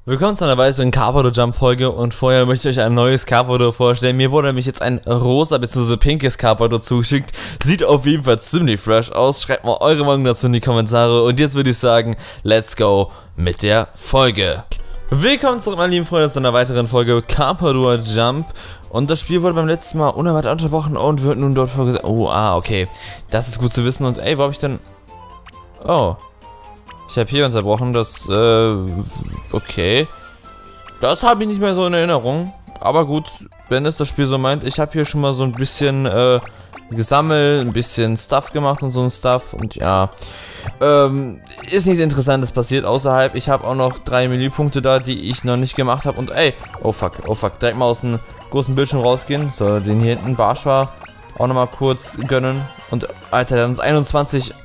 Willkommen zu einer weiteren Carpador Jump Folge und vorher möchte ich euch ein neues Carpador vorstellen. Mir wurde nämlich jetzt ein rosa bzw. pinkes Carpador zugeschickt. Sieht auf jeden Fall ziemlich fresh aus. Schreibt mal eure Meinung dazu in die Kommentare und jetzt würde ich sagen, let's go mit der Folge. Willkommen zurück, meine lieben Freunde, zu einer weiteren Folge Carpador Jump. Und das Spiel wurde beim letzten Mal unerwartet unterbrochen und wird nun dort vorgesagt. Oh, okay. Das ist gut zu wissen. Und ey, wo habe ich denn... Oh. Ich habe hier unterbrochen, das, okay. Das habe ich nicht mehr so in Erinnerung. Aber gut, wenn es das Spiel so meint. Ich habe hier schon mal so ein bisschen, gesammelt, ein bisschen Stuff gemacht und so ein Stuff. Und ja, ist nichts Interessantes passiert außerhalb. Ich habe auch noch 3 Menüpunkte da, die ich noch nicht gemacht habe. Und ey, oh fuck, direkt mal aus dem großen Bildschirm rausgehen. So, den hier hinten, Barschwa, auch nochmal kurz gönnen. Und, Alter, der hat uns 21...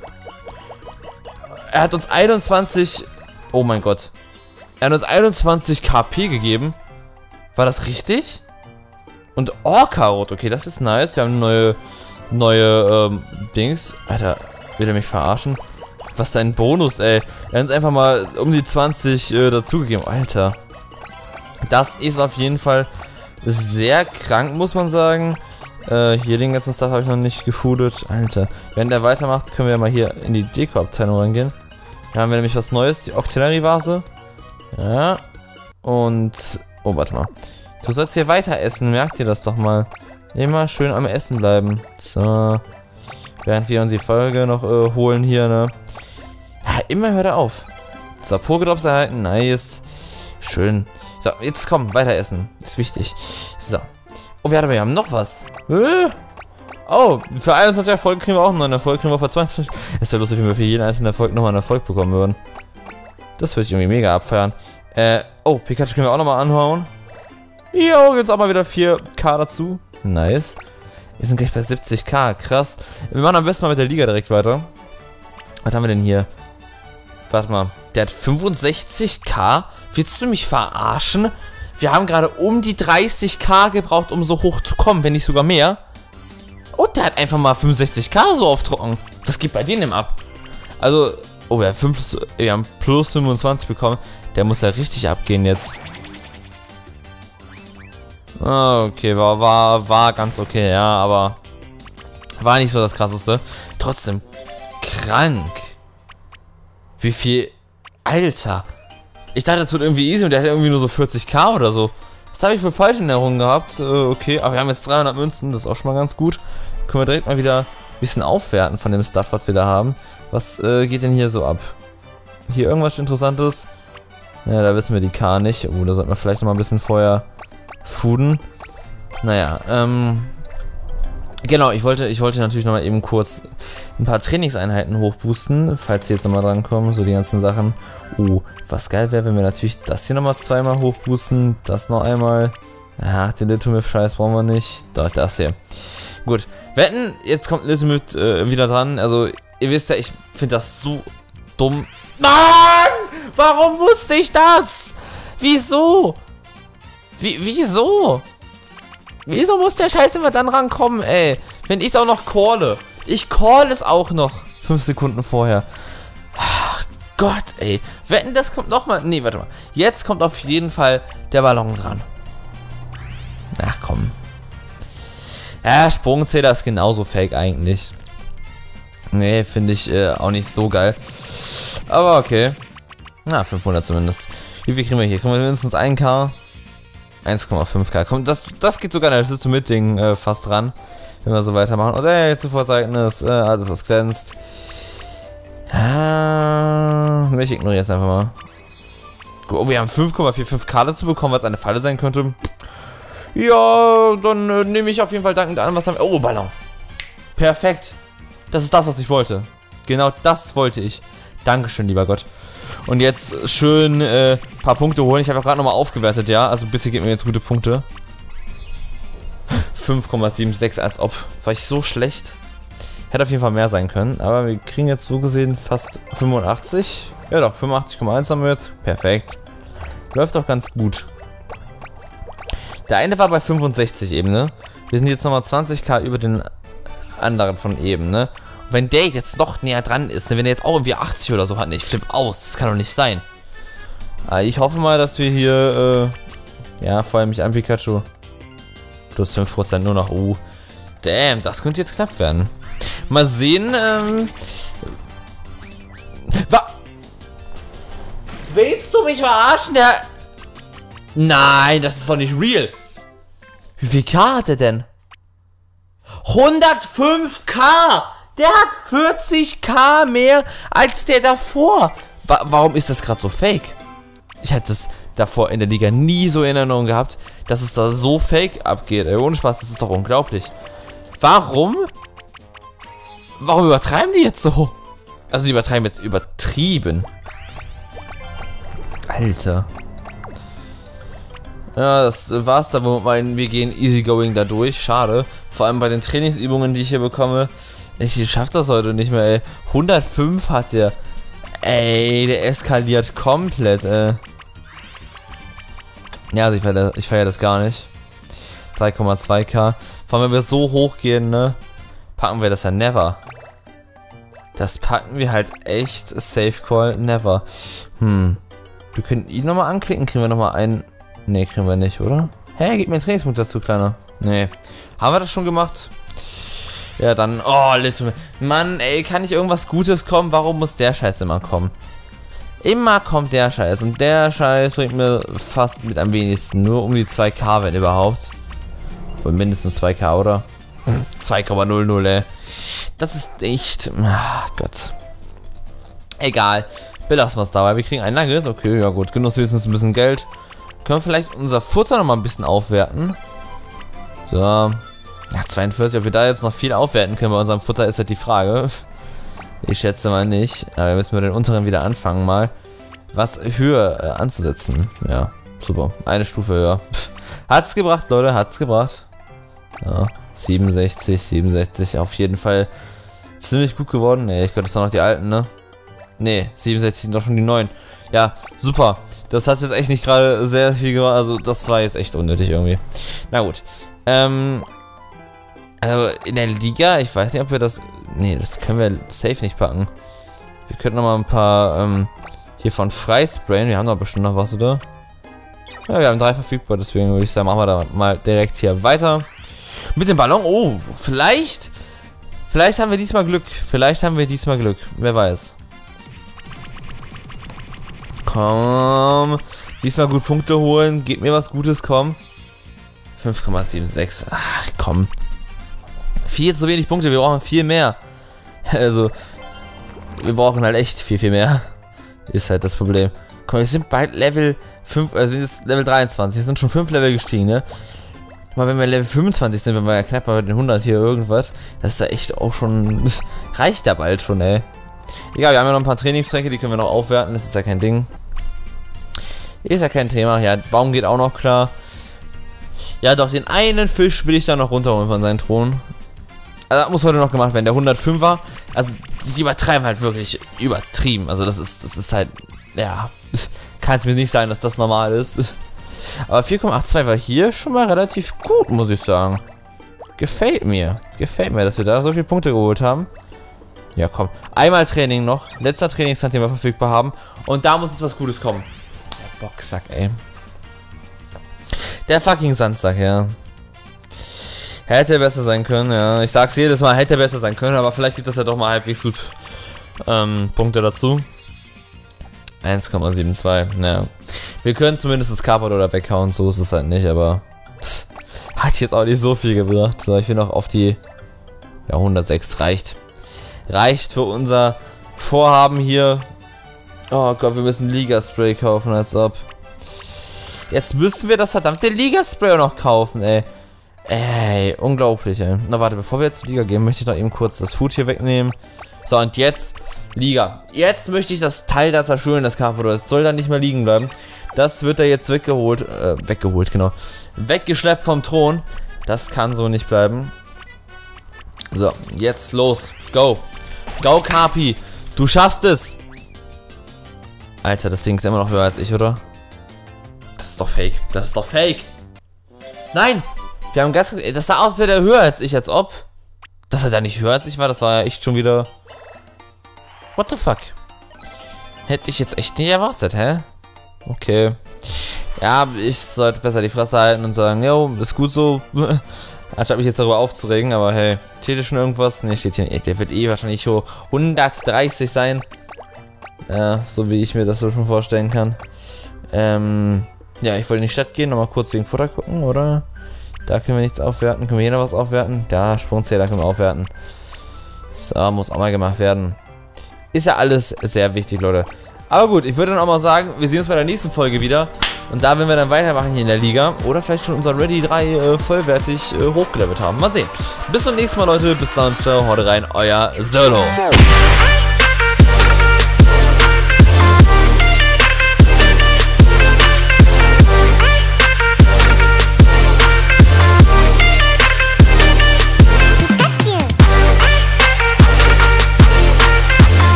Er hat uns 21... Oh mein Gott. Er hat uns 21 KP gegeben. War das richtig? Und Orca-Rot. Okay, das ist nice. Wir haben neue Dings. Alter, will er mich verarschen? Was für ein Bonus, ey. Er hat uns einfach mal um die 20 dazugegeben. Alter. Das ist auf jeden Fall sehr krank, muss man sagen. Hier den ganzen Stuff habe ich noch nicht gefoodet. Alter. Wenn der weitermacht, können wir mal hier in die Deko-Abteilung reingehen. Da haben wir nämlich was Neues. Die Octillery-Vase. Ja. Und... Oh, warte mal. Du sollst hier weiter essen. Merkt ihr das doch mal. Immer schön am Essen bleiben. So. Während wir uns die Folge noch holen hier, ne. Ja, immer hört er auf. So, Pokédrops erhalten. Nice. Schön. So, jetzt komm, weiter essen. Ist wichtig. So. Oh, wir haben noch was. Oh, für 21 Erfolge kriegen wir auch noch einen Erfolg. Kriegen wir für 22. Es wäre lustig, wenn wir für jeden einzelnen Erfolg nochmal einen Erfolg bekommen würden. Das würde ich irgendwie mega abfeiern. Oh, Pikachu können wir auch nochmal anhauen. Jo, jetzt auch mal wieder 4K dazu. Nice. Wir sind gleich bei 70K. Krass. Wir machen am besten mal mit der Liga direkt weiter. Was haben wir denn hier? Warte mal. Der hat 65K? Willst du mich verarschen? Wir haben gerade um die 30K gebraucht, um so hoch zu kommen, wenn nicht sogar mehr. Und der hat einfach mal 65K so auf Trocken. Was geht bei denen ab? Also, oh, wir haben plus 25 bekommen. Der muss ja richtig abgehen jetzt. Okay, war ganz okay, ja, aber war nicht so das Krasseste. Trotzdem krank. Wie viel? Alter. Ich dachte, das wird irgendwie easy und der hat irgendwie nur so 40K oder so. Das habe ich für falsch in Erinnerung gehabt. Okay, aber wir haben jetzt 300 Münzen, das ist auch schon mal ganz gut. Können wir direkt mal wieder ein bisschen aufwerten von dem Stuff, was wir da haben. Was geht denn hier so ab? Hier irgendwas Interessantes? Ja, da wissen wir die K nicht. Oh, da sollten wir vielleicht noch mal ein bisschen vorher fooden. Naja, genau, ich wollte natürlich noch mal eben kurz ein paar Trainingseinheiten hochboosten, falls sie jetzt noch mal dran kommen, so die ganzen Sachen. Was geil wäre, wenn wir natürlich das hier noch mal zweimal hochboosten, das noch einmal. Ja, den Little Myth Scheiß brauchen wir nicht. Doch, das hier. Gut, wetten, jetzt kommt Little Myth wieder dran. Also, ihr wisst ja, ich finde das so dumm. Mann! Warum wusste ich das? Wieso? Wieso? Wieso muss der Scheiß immer dann rankommen, ey? Wenn ich es auch noch calle. Ich call es auch noch 5 Sekunden vorher. Ach Gott, ey. Wetten, das kommt nochmal. Nee, warte mal. Jetzt kommt auf jeden Fall der Ballon dran. Ach komm. Ja, Sprungzähler ist genauso fake eigentlich. Nee, finde ich auch nicht so geil. Aber okay. Na, 500 zumindest. Wie viel kriegen wir hier? Kriegen wir mindestens 1K? 1,5K. Komm, das geht sogar das ist mit Ding fast dran. Wenn wir so weitermachen. Und Zuvorzeignis, alles was glänzt. Ich ignoriere jetzt einfach mal. Oh, wir haben 5,45K dazu bekommen, was eine Falle sein könnte. Ja, dann nehme ich auf jeden Fall dankend an, was haben wir. Oh, Ballon. Perfekt. Das ist das, was ich wollte. Genau das wollte ich. Dankeschön, lieber Gott. Und jetzt schön paar Punkte holen. Ich habe ja gerade nochmal aufgewertet, ja. Also bitte gebt mir jetzt gute Punkte. 5,76, als ob. War ich so schlecht. Hätte auf jeden Fall mehr sein können. Aber wir kriegen jetzt so gesehen fast 85. Ja doch, 85,1 haben wir jetzt. Perfekt. Läuft doch ganz gut. Der eine war bei 65 eben, ne? Wir sind jetzt nochmal 20K über den anderen von eben, ne? Und wenn der jetzt noch näher dran ist, ne? Wenn der jetzt auch irgendwie 80 oder so hat, ne? Ich flippe aus. Das kann doch nicht sein. Ich hoffe mal, dass wir hier, ja, vor allem mich an Pikachu. Plus 5% nur noch. Damn, das könnte jetzt knapp werden. Mal sehen, Willst du mich verarschen? Nein, das ist doch nicht real. Wie viel K hat er denn? 105k! Der hat 40k mehr als der davor. Warum ist das gerade so fake? Ich hätte es davor in der Liga nie so in Erinnerung gehabt, dass es da so fake abgeht. Ey, ohne Spaß, das ist doch unglaublich. Warum? Warum übertreiben die jetzt so? Also die übertreiben jetzt übertrieben. Alter. Ja, das war's da, wo wir gehen easygoing da durch. Schade. Vor allem bei den Trainingsübungen, die ich hier bekomme. Ich schaff das heute nicht mehr, ey. 105 hat der. Ey, der eskaliert komplett, ey. Ja, also ich feier das gar nicht. 3,2k. Vor allem, wenn wir so hoch gehen, ne, packen wir das ja never. Das packen wir halt echt Safe Call never. Wir können ihn nochmal anklicken. Kriegen wir nochmal einen. Ne, kriegen wir nicht, oder? Hä, gib mir einen Trainingspunkt dazu, Kleiner. Ne. Haben wir das schon gemacht? Ja, dann. Oh, Little. Mann, ey, kann nicht irgendwas Gutes kommen? Warum muss der Scheiß immer kommen? Immer kommt der Scheiß. Und der Scheiß bringt mir fast mit am wenigsten. Nur um die 2k, wenn überhaupt. Wohl mindestens 2k, oder? 2,00, ey. Das ist echt. Ach Gott. Egal. Belassen wir es dabei. Wir kriegen ein Nugget. Okay, ja gut. Genuss höchstens ein bisschen Geld. Können wir vielleicht unser Futter noch mal ein bisschen aufwerten. So. Ja, 42. Ob wir da jetzt noch viel aufwerten können bei unserem Futter, ist halt die Frage. Ich schätze mal nicht. Aber müssen wir den unteren wieder anfangen mal. Was höher anzusetzen. Ja, super. Eine Stufe höher. Hat's gebracht, Leute. Hat's gebracht. Ja, 67, 67. Auf jeden Fall ziemlich gut geworden. Ne, ich glaube, das sind noch die alten, ne? Ne, 67 sind doch schon die neuen. Ja, super. Das hat jetzt echt nicht gerade sehr viel gemacht. Also, das war jetzt echt unnötig irgendwie. Na gut. Also, in der Liga, ich weiß nicht, ob wir das. Ne, das können wir safe nicht packen. Wir könnten noch mal ein paar, hier von Freisprayen. Wir haben doch bestimmt noch was, oder? Ja, wir haben 3 verfügbar. Deswegen würde ich sagen, machen wir da mal direkt hier weiter. Mit dem Ballon. Oh, vielleicht. Vielleicht haben wir diesmal Glück. Vielleicht haben wir diesmal Glück. Wer weiß. Komm. Diesmal gut Punkte holen. Gib mir was Gutes, komm. 5,76. Ach, komm. Viel zu wenig Punkte. Wir brauchen viel mehr. Also, wir brauchen halt echt viel mehr. Ist halt das Problem. Komm, wir sind bald Level 5, also jetzt Level 23. Wir sind schon 5 Level gestiegen, ne? Mal wenn wir Level 25 sind, wenn wir ja knapp bei den 100 hier irgendwas, das ist da echt auch schon, das reicht da bald schon, ey. Egal, wir haben ja noch ein paar Trainingsstrecke, die können wir noch aufwerten, das ist ja kein Ding. Ist ja kein Thema, ja, Baum geht auch noch klar. Ja, doch, den einen Fisch will ich da noch runterholen von seinem Thron. Also, das muss heute noch gemacht werden, der 105er, also, die übertreiben halt wirklich übertrieben, also das ist halt, ja, kann es mir nicht sein, dass das normal ist. Aber 4,82 war hier schon mal relativ gut, muss ich sagen. Gefällt mir, dass wir da so viele Punkte geholt haben. Ja, komm. Einmal Training noch. Letzter Trainingsstand, den wir verfügbar haben. Und da muss jetzt was Gutes kommen. Der Boxsack, ey. Der fucking Sandsack, ja. Hätte besser sein können, ja. Ich sag's jedes Mal, hätte besser sein können. Aber vielleicht gibt es ja doch mal halbwegs gut Punkte dazu. 1,72. Naja. Wir können zumindest das Carport oder weghauen. So ist es halt nicht, aber hat jetzt auch nicht so viel gebracht. So, ich will noch auf die 106 reicht. Reicht für unser Vorhaben hier. Oh Gott, wir müssen Liga-Spray kaufen, als ob. Jetzt müssen wir das verdammte Liga-Spray noch kaufen, ey. Ey, unglaublich, ey. Na warte, bevor wir jetzt zur Liga gehen, möchte ich noch eben kurz das Food hier wegnehmen. So, und jetzt Liga. Jetzt möchte ich das Teil da zerstören, das Carport. Das soll da nicht mehr liegen bleiben. Das wird da jetzt weggeholt, genau. Weggeschleppt vom Thron. Das kann so nicht bleiben. So, jetzt los. Go. Go, Carpi. Du schaffst es. Alter, das Ding ist immer noch höher als ich, oder? Das ist doch fake. Das ist doch fake. Nein. Wir haben ganz... Das sah aus, als wäre der höher als ich, als ob. Dass er da nicht höher als ich war, das war ja echt schon wieder... What the fuck? Hätte ich jetzt echt nicht erwartet, hä? Okay. Ja, ich sollte besser die Fresse halten und sagen, jo, ist gut so. Anstatt mich jetzt darüber aufzuregen, aber hey, steht hier schon irgendwas? Ne, steht hier nicht. Der wird wahrscheinlich schon 130 sein. Ja, so wie ich mir das so schon vorstellen kann. Ja, ich wollte in die Stadt gehen, nochmal kurz wegen Futter gucken, oder? Da können wir nichts aufwerten. Können wir hier noch was aufwerten? Da, Sprungzähler können wir aufwerten. So, muss auch mal gemacht werden. Ist ja alles sehr wichtig, Leute. Aber gut, ich würde dann auch mal sagen, wir sehen uns bei der nächsten Folge wieder. Und da werden wir dann weitermachen hier in der Liga. Oder vielleicht schon unser Ready 3 vollwertig hochgelevelt haben. Mal sehen. Bis zum nächsten Mal, Leute. Bis dann. Ciao. Haut rein. Euer Solo.